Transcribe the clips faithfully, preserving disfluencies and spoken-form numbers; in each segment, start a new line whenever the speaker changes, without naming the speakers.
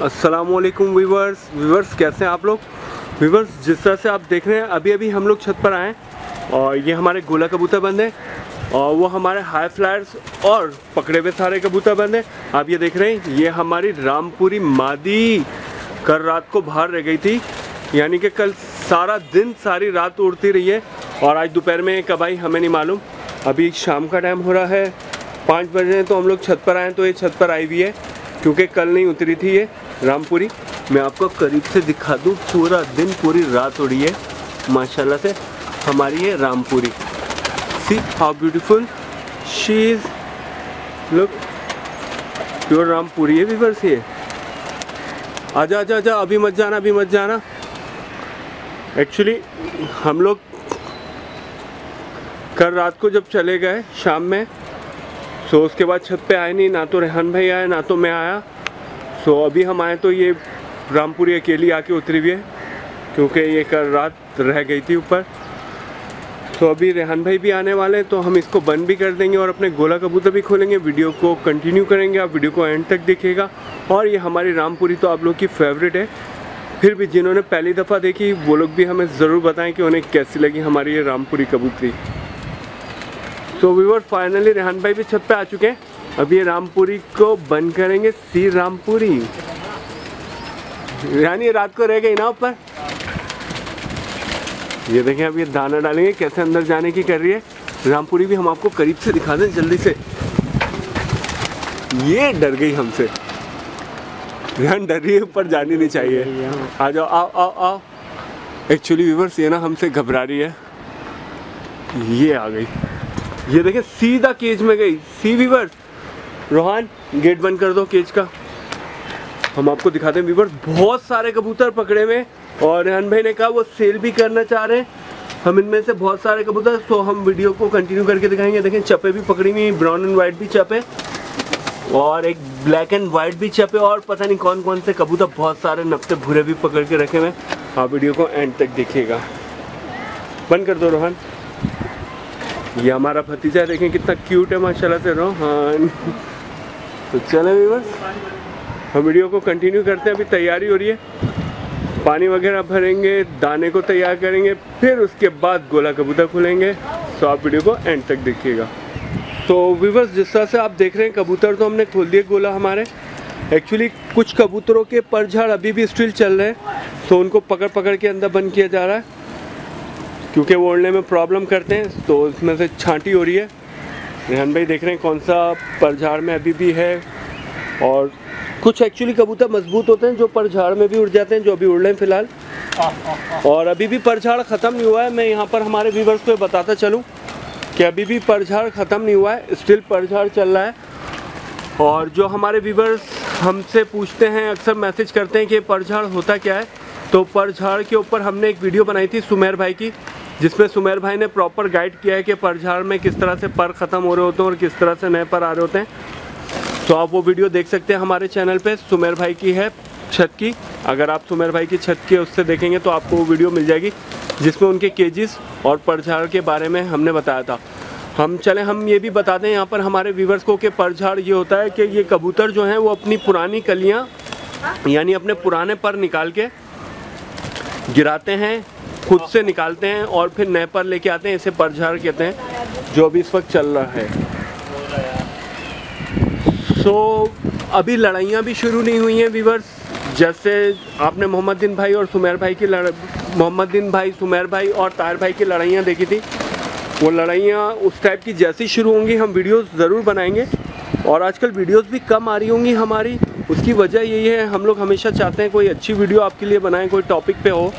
अस्सलामुअलैकुम viewers viewers कैसे हैं आप लोग। व्यूवर्स जिस तरह से आप देख रहे हैं अभी अभी हम लोग छत पर आए और ये हमारे गोला कबूतर बंद हैं और वो हमारे हाई फ्लायर्स और पकड़े हुए सारे कबूतर बंद हैं। आप ये देख रहे हैं ये हमारी रामपुरी मादी कल रात को बाहर रह गई थी, यानी कि कल सारा दिन सारी रात उड़ती रही है और आज दोपहर में कब आई हमें नहीं मालूम। अभी शाम का टाइम हो रहा है, पाँच बजे तो हम लोग छत पर आए तो ये छत पर आई हुई है क्योंकि कल नहीं उतरी थी ये रामपुरी। मैं आपको करीब से दिखा दूँ, पूरा दिन पूरी रात उड़ी है माशाल्लाह से हमारी ये Rampuri. See how beautiful she is, look pure Rampuri है व्यूअर्स। ये आजा आजा आजा, अभी मत जाना अभी मत जाना। एक्चुअली हम लोग कल रात को जब चले गए शाम में, सो उसके बाद छत पे आए नहीं, ना तो रेहान भाई आए ना तो मैं आया। सो अभी हम आए तो ये रामपुरी अकेली आके उतरी हुई है क्योंकि ये कल रात रह गई थी ऊपर। तो अभी रेहान भाई भी आने वाले हैं तो हम इसको बंद भी कर देंगे और अपने गोला कबूतर भी खोलेंगे। वीडियो को कंटिन्यू करेंगे, आप वीडियो को एंड तक देखिएगा। और ये हमारी रामपुरी तो आप लोग की फेवरेट है, फिर भी जिन्होंने पहली दफ़ा देखी वो लोग भी हमें ज़रूर बताएं कि उन्हें कैसी लगी हमारी ये रामपुरी कबूतरी। तो व्यूअर्स फाइनली रेहान भाई भी छत पे आ चुके हैं, अब ये रामपुरी को बंद करेंगे। सी रामपुरी यानी रात को रह गई ना ऊपर। ये देखें अब ये दाना डालेंगे, कैसे अंदर जाने की कर रही है रामपुरी भी। हम आपको करीब से दिखा दें जल्दी से। ये डर गई हमसे, रेहान डर रही है, ऊपर जानी नहीं चाहिए। आ जाओ आओ आओ आओ। एक्चुअली व्यूअर्स ये ना हमसे घबरा रही है, ये आ गई। ये देखें सीधा केज में गई। सी व्यूअर्स, रोहान गेट बंद कर दो केज का। हम आपको दिखाते हैं व्यूअर्स, बहुत सारे कबूतर पकड़े हुए और रेहान भाई ने कहा वो सेल भी करना चाह रहे हैं हम इनमें से बहुत सारे कबूतर। तो हम वीडियो को कंटिन्यू करके दिखाएंगे। देखें चप्पे भी पकड़ी हुई, ब्राउन एंड वाइट भी चप्पे और एक ब्लैक एंड वाइट भी चप्पे और पता नहीं कौन कौन से कबूतर, बहुत सारे नक्शे भूरे भी पकड़ के रखे हुए। आप वीडियो को एंड तक देखिएगा। बंद कर दो रोहन। ये हमारा भतीजा देखें कितना क्यूट है माशाल्लाह से रोहन। तो चलें व्यूअर्स हम वीडियो को कंटिन्यू करते हैं। अभी तैयारी हो रही है, पानी वगैरह भरेंगे, दाने को तैयार करेंगे, फिर उसके बाद गोला कबूतर खुलेंगे। तो आप वीडियो को एंड तक देखिएगा। तो व्यूअर्स जिस तरह से आप देख रहे हैं कबूतर तो हमने खोल दिए गोला हमारे। एक्चुअली कुछ कबूतरों के परझाड़ अभी भी स्टिल चल रहे हैं, तो उनको पकड़ पकड़ के अंदर बंद किया जा रहा है क्योंकि वो उड़ने में प्रॉब्लम करते हैं। तो उसमें से छांटी हो रही है। रेहान भाई देख रहे हैं कौन सा परझाड़ में अभी भी है। और कुछ एक्चुअली कबूतर मजबूत होते हैं जो परझाड़ में भी उड़ जाते हैं, जो अभी उड़ रहे हैं फिलहाल। और अभी भी परझाड़ ख़त्म नहीं हुआ है। मैं यहाँ पर हमारे व्यूअर्स को बताता चलूँ कि अभी भी परझाड़ ख़त्म नहीं हुआ है, स्टिल परझाड़ चल रहा है। और जो हमारे व्यूअर्स हमसे पूछते हैं, अक्सर मैसेज करते हैं कि परझाड़ होता क्या है, तो परझाड़ के ऊपर हमने एक वीडियो बनाई थी सुमेर भाई की, जिसमें सुमेर भाई ने प्रॉपर गाइड किया है कि परझाड़ में किस तरह से पर ख़त्म हो रहे होते हैं और किस तरह से नए पर आ रहे होते हैं। तो आप वो वीडियो देख सकते हैं हमारे चैनल पे, सुमेर भाई की है छत की। अगर आप सुमेर भाई की छत की उससे देखेंगे तो आपको वो वीडियो मिल जाएगी जिसमें उनके केजेस और परझाड़ के बारे में हमने बताया था। हम चलें हम ये भी बता दें यहाँ पर हमारे व्यूवर्स को कि परझाड़ ये होता है कि ये कबूतर जो हैं वो अपनी पुरानी कलियाँ यानी अपने पुराने पर निकाल के गिराते हैं, खुद से निकालते हैं और फिर नए पर लेके आते हैं। इसे परझाड़ कहते हैं जो अभी इस वक्त चल रहा है। सो so, अभी लड़ाइयाँ भी शुरू नहीं हुई हैं व्यूवर्स। जैसे आपने मोहम्मदीन भाई और सुमेर भाई की लड़ मोहम्मदीन भाई सुमेर भाई और ताहिर भाई की लड़ाइयाँ देखी थी, वो लड़ाइयाँ उस टाइप की जैसी शुरू होंगी हम वीडियोस ज़रूर बनाएंगे। और आजकल वीडियोस भी कम आ रही होंगी हमारी, उसकी वजह यही है हम लोग हमेशा चाहते हैं कोई अच्छी वीडियो आपके लिए बनाएं, कोई टॉपिक पे हो।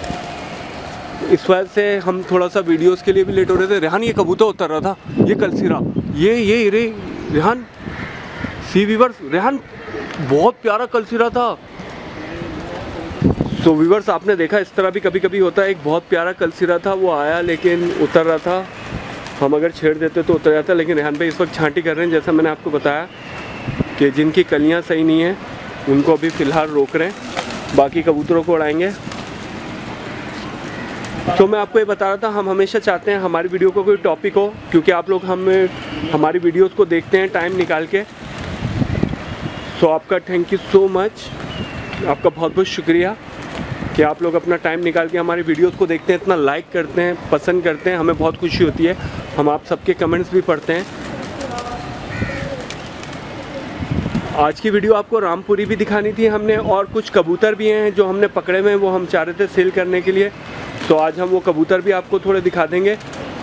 इस वजह से हम थोड़ा सा वीडियोस के लिए भी लेट हो रहे थे। रेहान ये कबूतर उतर रहा था, ये कलसिरा, ये ये रे रेहान सी व्यूअर्स, रेहान बहुत प्यारा कलसिरा था। सो so, व्यूअर्स आपने देखा इस तरह भी कभी कभी होता है। एक बहुत प्यारा कलसिरा था, वो आया लेकिन उतर रहा था, हम अगर छेड़ देते तो उतर जाता। लेकिन रेहान भाई इस वक्त छांटी कर रहे हैं, जैसा मैंने आपको बताया कि जिनकी कलियां सही नहीं हैं उनको अभी फ़िलहाल रोक रहे हैं, बाकी कबूतरों को उड़ाएंगे। तो मैं आपको ये बता रहा था हम हमेशा चाहते हैं हमारी वीडियो को कोई टॉपिक हो, क्योंकि आप लोग हमें हमारी वीडियोस को देखते हैं टाइम निकाल के। सो आपका थैंक यू सो मच। आपका बहुत बहुत शुक्रिया कि आप लोग अपना टाइम निकाल के हमारी वीडियोस को देखते हैं, इतना लाइक करते हैं, पसंद करते हैं, हमें बहुत खुशी होती है। हम आप सबके कमेंट्स भी पढ़ते हैं। आज की वीडियो आपको रामपुरी भी दिखानी थी हमने, और कुछ कबूतर भी हैं जो हमने पकड़े हुए हैं, वो हम चाह रहे थे सेल करने के लिए, तो आज हम वो कबूतर भी आपको थोड़े दिखा देंगे।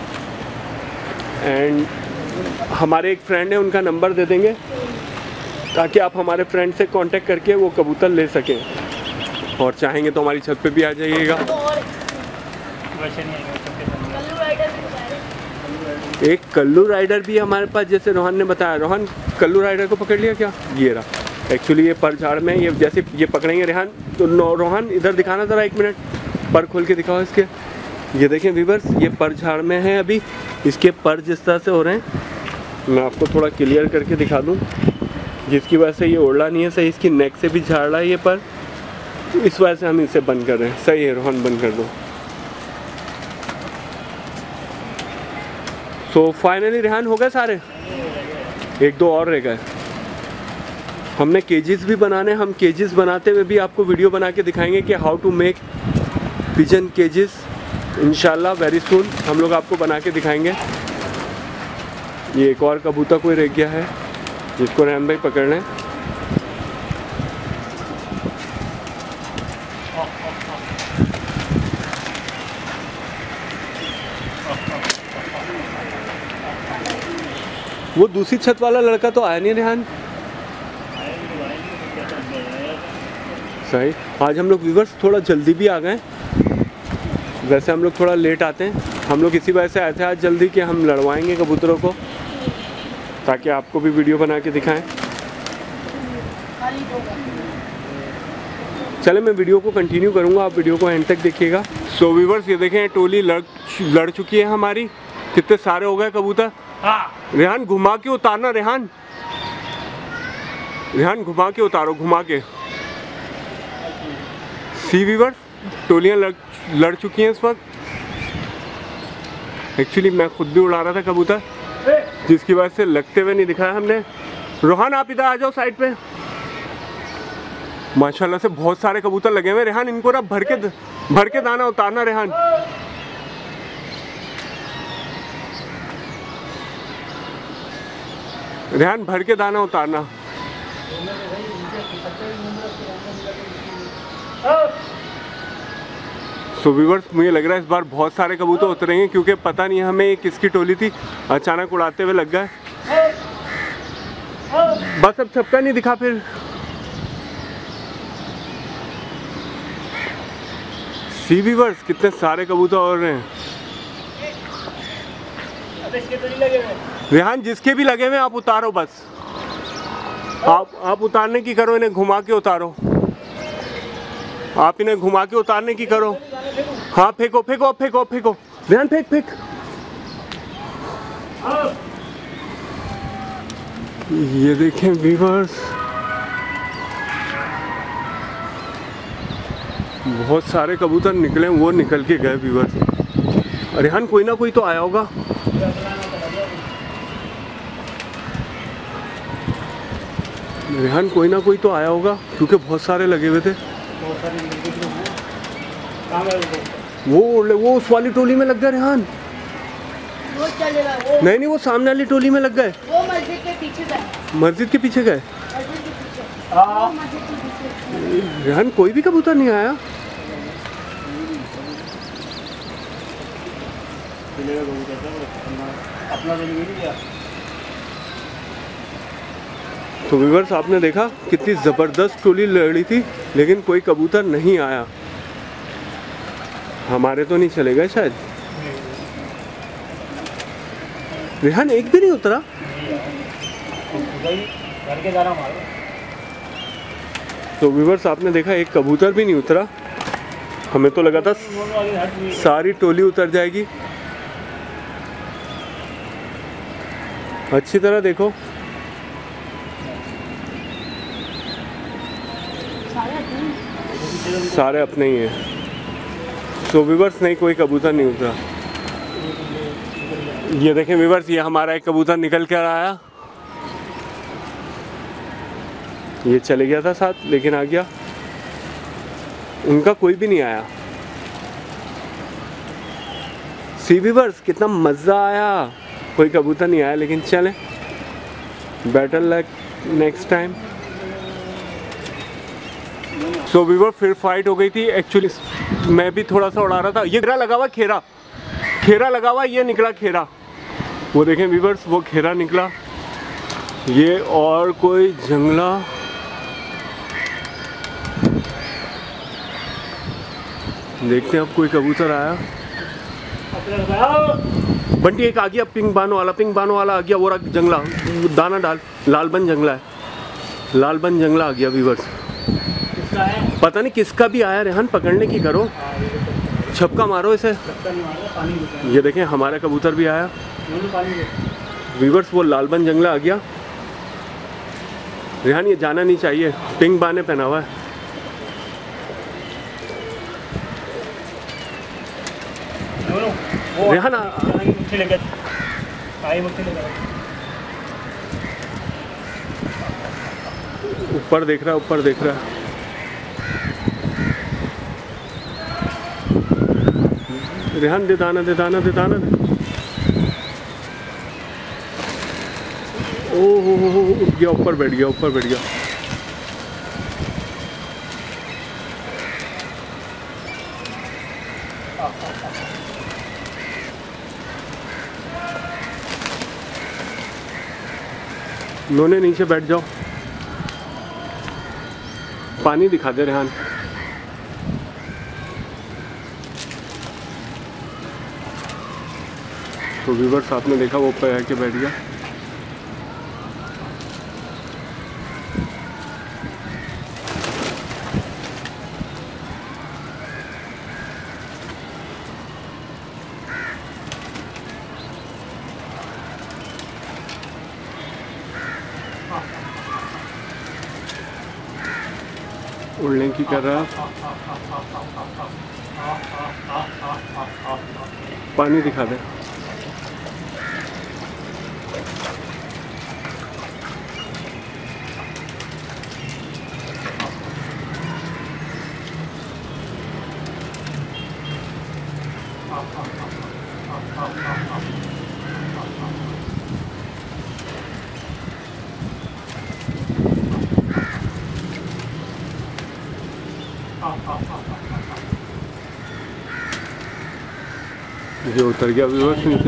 एंड हमारे एक फ्रेंड है, उनका नंबर दे देंगे ताकि आप हमारे फ्रेंड से कांटेक्ट करके वो कबूतर ले सकें, और चाहेंगे तो हमारी छत पे भी आ जाइएगा। एक कल्लू राइडर भी हमारे पास, जैसे रोहन ने बताया। रोहन, कल्लू राइडर को पकड़ लिया क्या? ये रहा। एक्चुअली ये पर झाड़ में, ये जैसे ये पकड़ेंगे रेहान, तो रोहन इधर दिखाना ज़रा, एक मिनट पर खोल के दिखाओ इसके। ये देखें व्यूअर्स, ये पर झाड़ में है अभी, इसके पर जिस तरह से हो रहे हैं, मैं आपको थोड़ा क्लियर करके दिखा दूँ, जिसकी वजह से ये उड़ा नहीं है सही, इसकी नेक से भी झाड़ रहा है ये पर, तो इस वजह से हम इसे बंद कर रहे हैं। सही है रोहन, बंद कर दो। तो फाइनली रेहान हो गए सारे, एक दो और रह गए। हमने केजेस भी बनाने, हम केजेस बनाते हुए भी आपको वीडियो बना के दिखाएंगे कि how to make pigeon cages. इंशाल्लाह वेरी सून हम लोग आपको बना के दिखाएंगे। ये एक और कबूतर कोई रह गया है जिसको रेहान भाई पकड़ लें। वो दूसरी छत वाला लड़का तो आया नहीं रेहान। सही, आज हम लोग व्यूअर्स थोड़ा जल्दी भी आ गए, वैसे हम लोग थोड़ा लेट आते हैं। हम लोग इसी वजह से आए थे आज जल्दी कि हम लड़वाएंगे कबूतरों को, ताकि आपको भी वीडियो बना के दिखाएं। चले, मैं वीडियो को कंटिन्यू करूंगा, आप वीडियो को एंड तक देखिएगा। सो व्यूअर्स, ये देखें टोली लड़ लड़ चुकी है हमारी। कितने सारे हो गए कबूतर। हाँ। रेहान घुमा के उतारना, रेहान रेहान घुमा के उतारो, घुमा के। सी व्यूअर्स, टोलियां लड़ लड़ चुकी हैं इस वक्त। एक्चुअली मैं खुद भी उड़ा रहा था कबूतर, जिसकी वजह से लगते हुए नहीं दिखाया हमने। रोहन आप इधर आ जाओ साइड पे। माशाल्लाह से बहुत सारे कबूतर लगे हुए। रेहान इनको ना भर के भर के दाना उतारना रेहान। रेहान भर के दाना उतारना। सो व्यूअर्स, मुझे लग रहा है इस बार बहुत सारे कबूतर उतरेंगे, क्योंकि पता नहीं हमें ये किसकी टोली थी, अचानक उड़ाते हुए लग गए। बस अब छपका नहीं दिखा फिर। सी व्यूअर्स, कितने सारे कबूतर उड़ रहे हैं। रेहान जिसके भी लगे हुए आप उतारो, बस आप आप उतारने की करो, इन्हें घुमा के उतारो। आप इन्हें घुमा के उतारने की करो। हाँ फेंको फेंको फेंको फेंको रेहान, फेंक फेंक। ये देखें व्यूअर्स, बहुत सारे कबूतर निकले, वो निकल के गए व्यूअर्स। रेहान कोई ना कोई तो आया होगा। रेहान कोई ना कोई तो आया होगा, क्योंकि बहुत सारे लगे हुए थे। वो वो उस वाली टोली में लग गए रेहान। वो चलेगा, वो नहीं नहीं वो सामने वाली टोली में लग गए। वो मस्जिद के पीछे गए। मस्जिद के पीछे गए। रेहान कोई भी कबूतर नहीं आया। तो व्यूअर्स, आपने देखा कितनी ज़बरदस्त टोली लड़ी थी, लेकिन कोई कबूतर नहीं आया। हमारे तो नहीं चले गए शायद। रेहान एक भी नहीं उतरा। तो व्यूअर्स, आपने देखा एक कबूतर भी नहीं उतरा। हमें तो लगा था सारी टोली उतर जाएगी। अच्छी तरह देखो, सारे अपने ही हैं। तो व्यूअर्स, नहीं कोई कबूतर नहीं उतरा। ये देखें व्यूअर्स, ये हमारा एक कबूतर निकल कर आया। ये चले गया था साथ, लेकिन आ गया। उनका कोई भी नहीं आया। सी वीवर्स कितना मज़ा आया, कोई कबूतर नहीं आया, लेकिन चलें, better luck next time. So viewer फिर फाइट हो गई थी। एक्चुअली मैं भी थोड़ा सा उड़ा रहा था। ये खेरा लगा हुआ, खेरा खेरा लगा हुआ, ये निकला खेरा। वो देखें वीवर्स, वो खेरा निकला। ये और कोई जंगला, देखते हैं अब कोई कबूतर आया। बंटी एक आ गया, पिंक बानो वाला, पिंक बानो वाला आ गया। वो रहा जंगला, दाना डाल, लालबन जंगला है, लालबन जंगला आ गया वीवर्स। पता नहीं किसका भी आया। रेहान पकड़ने की करो, छपका मारो इसे। ये देखें हमारा कबूतर भी आया वीवर्स, वो लालबन जंगला आ गया। रेहान ये जाना नहीं चाहिए, पिंक बाने पहना हुआ है। रेहान ऊपर देख रहा है, ऊपर देख रहा है। रेहान दे दाना, दे दाना, दे दाना दे। ओ हो हो उठ गया, ऊपर बैठ गया, ऊपर बैठ गया। नोने नीचे बैठ जाओ, पानी दिखा दे रेहान। तो व्यूवर्स आपने देखा वो ऊपर आके बैठ गया। उड़ने की कर रहा, पानी दिखा दे। ये उतर गया व्यूअर्स नीचे।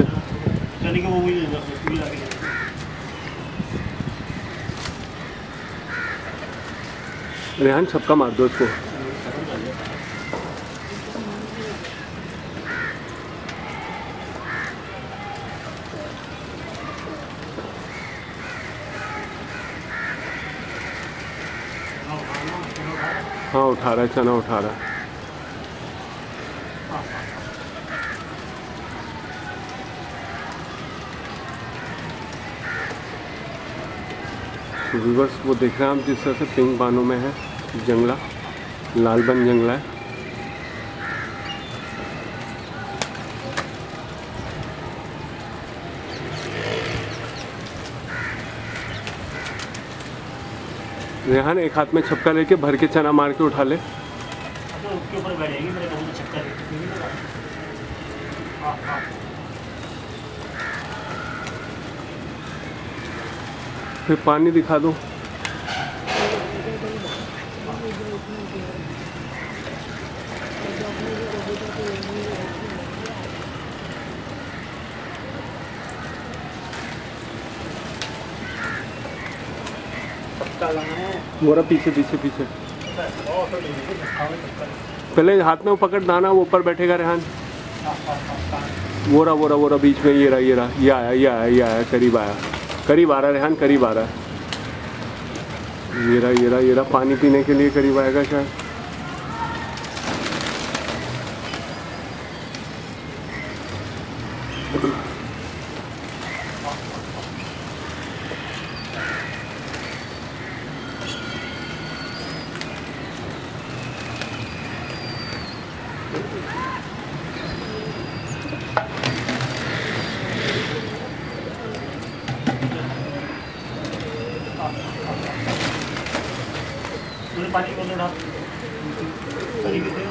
रेहान छक्का मार दो इसको। हाँ उठा रहा है, चना उठा रहा है। व्यूअर्स वो देख रहे हैं हम जिस तरह से पिंक बानों में है जंगला, लालबन जंगला है। रेहान एक हाथ में छपका लेके भर के चना मार के उठा ले।
उसके ऊपर बैठेगी मेरे कबूतर छक्का लेके।
फिर पानी दिखा दो। मोरा पीछे पीछे पीछे। पहले हाथ में वो पकड़ दाना, वो ऊपर बैठेगा रेहान। वो रहा वो रहा वो रहा बीच में, ये रहा ये रहा, ये आया ये आया ये आया, करीब आया, करीब आ रहा है रेहान, करीब आ रहा है। ये रहा ये रहा ये रहा, पानी पीने के लिए करीब आएगा शायद।
तरीके से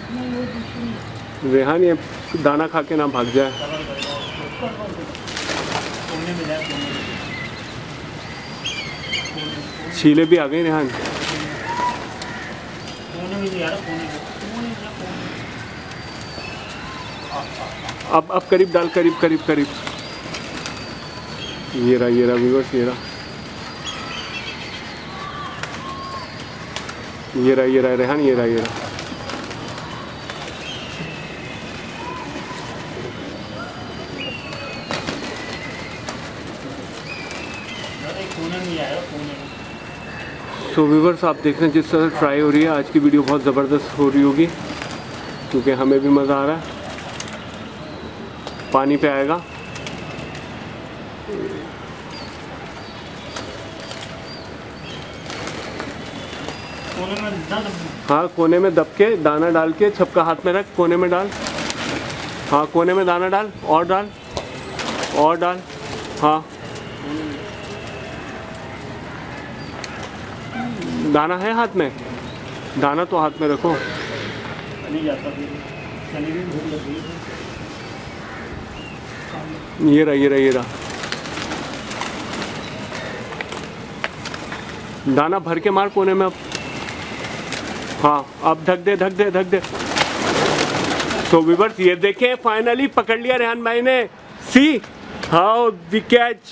रेहान ये दाना खा के ना भाग जाए।
कवर करेगा ऊपर कोने में जाए, कोने में।
छीले भी आ गए रेहान।
कोने में नहीं आ रहा, कोने में कोने में जा, कोने में।
अब अब करीब डाल, करीब करीब करीब। ये रहा ये रहा व्यूअर्स, ये रहा ये रहा ये रहा रेहान, ये रहा ये रहा।
कोने में ही आया, कोने में।
सो व्यूअर्स आप देख रहे हैं जिस तरह ट्राई हो रही है, आज की वीडियो बहुत ज़बरदस्त हो रही होगी क्योंकि हमें भी मज़ा आ रहा है। पानी पे आएगा,
कोने में दब।
हाँ कोने में दब के दाना डाल के छपका हाथ में रख, कोने में डाल। हाँ कोने में दाना डाल, और डाल और डाल। हाँ दाना है हाथ में, दाना तो हाथ में रखो।
नहीं जाता फिर, चने भी भूख लग गई।
ये रहा ये रहा ये रहा। दाना भर के मार कोने में अब। हाँ अब ढक दे ढक दे ढक दे। तो व्यूअर्स ये देखें फाइनली पकड़ लिया रेहान भाई ने। See how we catch.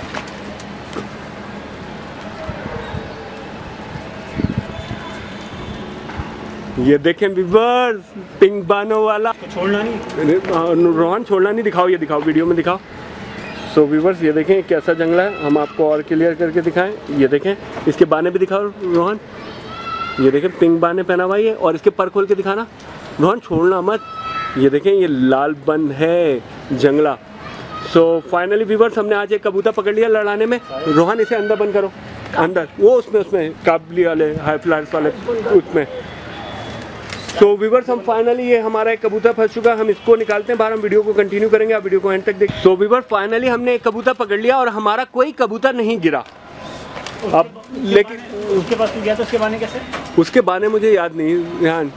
ये देखें व्यूअर्स पिंक बानो वाला।
तो छोड़ना नहीं,
रोहन छोड़ना नहीं, दिखाओ ये दिखाओ वीडियो में दिखाओ। सो व्यूअर्स ये देखें कैसा जंगला है, हम आपको और क्लियर करके दिखाएं। ये देखें इसके बाने भी दिखाओ रोहन। ये देखें पिंक बाने पहना हुआ है और इसके पर खोल के दिखाना रोहन, छोड़ना मत। ये देखें ये लाल बन है जंगला। सो फाइनली व्यूअर्स हमने आज एक कबूतर पकड़ लिया लड़ाने में। रोहन इसे अंदर बंद करो, अंदर वो उसमें उसमें काबली वाले हाई फ्लायर्स वाले उसमें। तो व्यूअर्स हम फाइनली ये हमारा एक कबूतर फंस चुका, हम इसको निकालते हैं बाहर, हम वीडियो को कंटिन्यू करेंगे, आप वीडियो को एंड तक देख। तो व्यूअर्स फाइनली हमने एक कबूतर पकड़ लिया और हमारा कोई कबूतर नहीं गिरा। अब लेकिन
उसके पास गया तो उसके बाने कैसे?
उसके बाने मुझे याद नहीं ध्यान,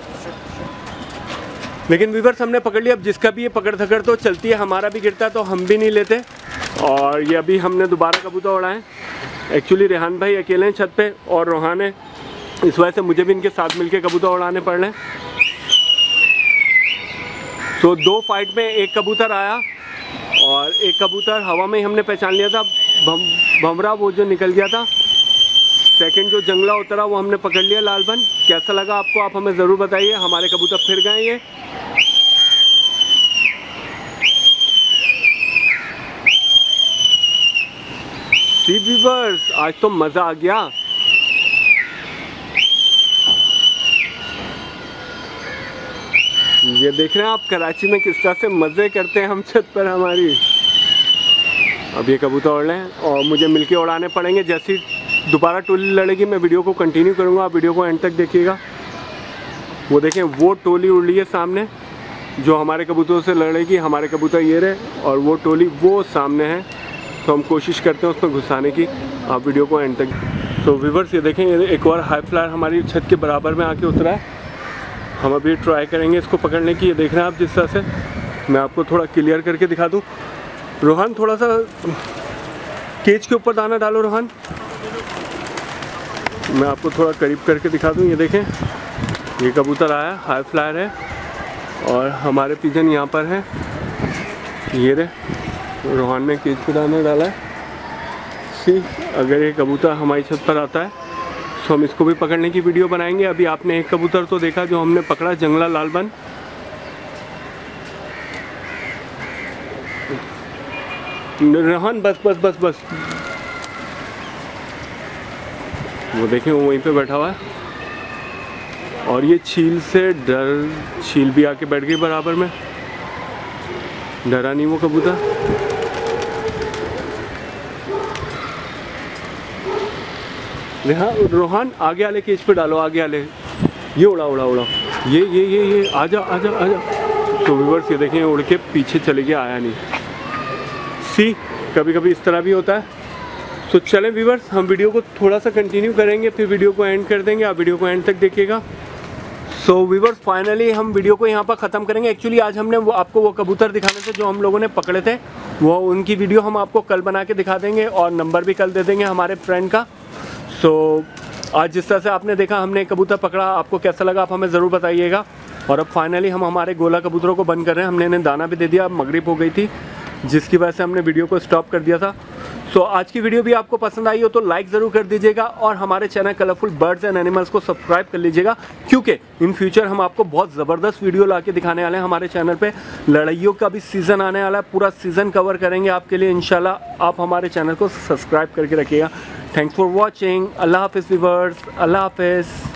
लेकिन व्यूअर्स हमने पकड़ लिया। अब जिसका भी ये पकड़ धकड़ तो चलती है, हमारा भी गिरता है तो हम भी नहीं लेते। और ये अभी हमने दोबारा कबूतर उड़ाए। एक्चुअली रेहान भाई अकेले हैं छत पे और रोहान है, इस वजह से मुझे भी इनके साथ मिलके कबूतर उड़ाने पड़ रहे हैं। तो दो फाइट में एक कबूतर आया और एक कबूतर हवा में ही हमने पहचान लिया था, भम भमरा वो जो निकल गया था। सेकंड जो जंगला उतरा वो हमने पकड़ लिया लालबन। कैसा लगा आपको आप हमें ज़रूर बताइए। हमारे कबूतर फिर गए ये। सी व्यूअर्स आज तो मज़ा आ गया। ये देख रहे हैं आप कराची में किस तरह से मज़े करते हैं हम छत पर हमारी। अब ये कबूतर उड़ रहे हैं और मुझे मिलके उड़ाने पड़ेंगे। जैसी दोबारा टोली लड़ेगी मैं वीडियो को कंटिन्यू करूँगा, आप वीडियो को एंड तक देखिएगा। वो देखें वो टोली उड़ रही है सामने जो हमारे कबूतरों से लड़ेगी। हमारे कबूतर ये रहे और वो टोली वो सामने है, तो हम कोशिश करते हैं उसमें घुसाने की, आप वीडियो को एंड तक। तो व्यूअर्स ये देखें ये एक और हाई फ्लायर हमारी छत के बराबर में आके उतरा है। हम अभी ट्राई करेंगे इसको पकड़ने की। ये देख रहे हैं आप जिस तरह से, मैं आपको थोड़ा क्लियर करके दिखा दूँ। रोहन थोड़ा सा केज के ऊपर दाना डालो रोहन, मैं आपको थोड़ा करीब करके दिखा दूँ। ये देखें ये कबूतर आया, हाई फ्लायर है और हमारे पिजन यहाँ पर है। ये रहे रोहन ने केज पे दाना डाला है। सी अगर ये कबूतर हमारी छत पर आता है तो हम इसको भी पकड़ने की वीडियो बनाएंगे। अभी आपने एक कबूतर तो देखा जो हमने पकड़ा, जंगला लालबन। रोहन बस बस बस बस वो देखें वो वहीं पे बैठा हुआ है और ये छील से डर, छील भी आके बैठ गई बराबर में, डरा नहीं वो कबूतर। हाँ रोहन आगे वाले केज पे डालो, आगे वाले ये उड़ा उड़ा उड़ा ये ये ये ये आजा आजा आजा। तो व्यूअर्स ये देखें उड़ के पीछे चले गया, आया नहीं। सी कभी कभी इस तरह भी होता है। तो चलें व्यूअर्स हम वीडियो को थोड़ा सा कंटिन्यू करेंगे, फिर वीडियो को एंड कर देंगे, आप वीडियो को एंड तक देखिएगा। सो व्यूअर्स फाइनली हम वीडियो को यहाँ पर ख़त्म करेंगे। एक्चुअली आज हमने वो आपको वो कबूतर दिखाने थे जो हम लोगों ने पकड़े थे, वो उनकी वीडियो हम आपको कल बना के दिखा देंगे और नंबर भी कल दे देंगे हमारे फ्रेंड का। सो आज जिस तरह से आपने देखा हमने कबूतर पकड़ा, आपको कैसा लगा आप हमें ज़रूर बताइएगा। और अब फाइनली हम हमारे गोला कबूतरों को बंद कर रहे हैं। हमने इन्हें दाना भी दे दिया, अब मगरिब हो गई थी जिसकी वजह से हमने वीडियो को स्टॉप कर दिया था। सो so, आज की वीडियो भी आपको पसंद आई हो तो लाइक ज़रूर कर दीजिएगा और हमारे channel colourful birds and animals को सब्सक्राइब कर लीजिएगा, क्योंकि इन फ्यूचर हम आपको बहुत ज़बरदस्त वीडियो ला के दिखाने वाले हैं। हमारे चैनल पे लड़ाइयों का भी सीज़न आने वाला है, पूरा सीज़न कवर करेंगे आपके लिए इंशाल्लाह। आप हमारे चैनल को सब्सक्राइब करके रखिएगा। Thanks for watching. अल्लाह हाफिज़ व्यूअर्स, अल्लाह हाफिज़।